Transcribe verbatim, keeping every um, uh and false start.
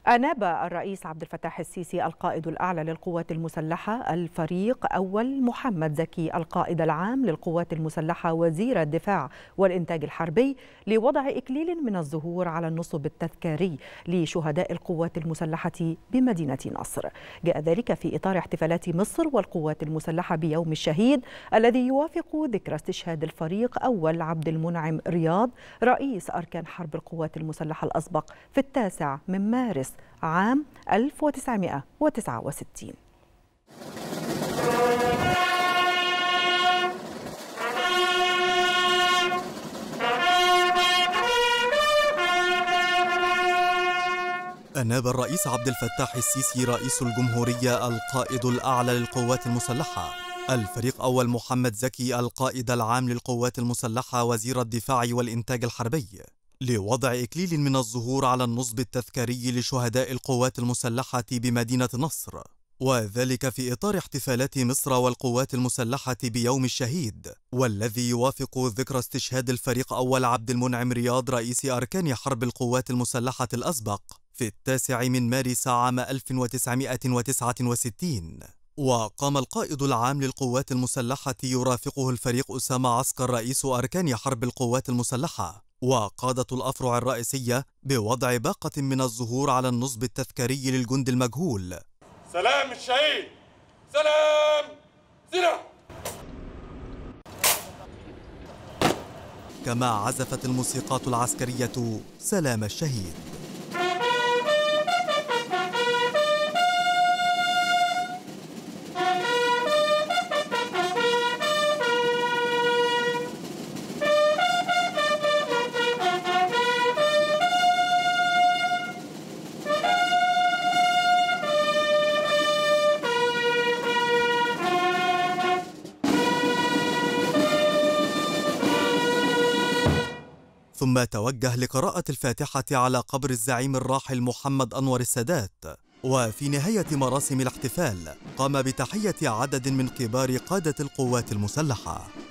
أناب الرئيس عبد الفتاح السيسي القائد الأعلى للقوات المسلحة الفريق أول محمد زكي القائد العام للقوات المسلحة وزير الدفاع والإنتاج الحربي لوضع إكليل من الزهور على النصب التذكاري لشهداء القوات المسلحة بمدينة نصر. جاء ذلك في إطار احتفالات مصر والقوات المسلحة بيوم الشهيد الذي يوافق ذكرى استشهاد الفريق أول عبد المنعم رياض رئيس أركان حرب القوات المسلحة الأسبق في التاسع من مارس عام ألف وتسعمائة وتسعة وستين. أناب الرئيس عبد الفتاح السيسي رئيس الجمهورية القائد الأعلى للقوات المسلحة الفريق أول محمد زكي القائد العام للقوات المسلحة وزير الدفاع والإنتاج الحربي لوضع إكليل من الزهور على النصب التذكاري لشهداء القوات المسلحة بمدينة نصر، وذلك في إطار احتفالات مصر والقوات المسلحة بيوم الشهيد والذي يوافق ذكرى استشهاد الفريق أول عبد المنعم رياض رئيس أركان حرب القوات المسلحة الأسبق في التاسع من مارس عام ألف وتسعمائة وتسعة وستين. وقام القائد العام للقوات المسلحة يرافقه الفريق أسامة عسكر رئيس أركان حرب القوات المسلحة وقادة الأفرع الرئيسية بوضع باقة من الزهور على النصب التذكاري للجند المجهول. سلام الشهيد، سلام سلاح. كما عزفت الموسيقات العسكرية سلام الشهيد. ثم توجه لقراءة الفاتحة على قبر الزعيم الراحل محمد أنور السادات. وفي نهاية مراسم الاحتفال قام بتحية عدد من كبار قادة القوات المسلحة.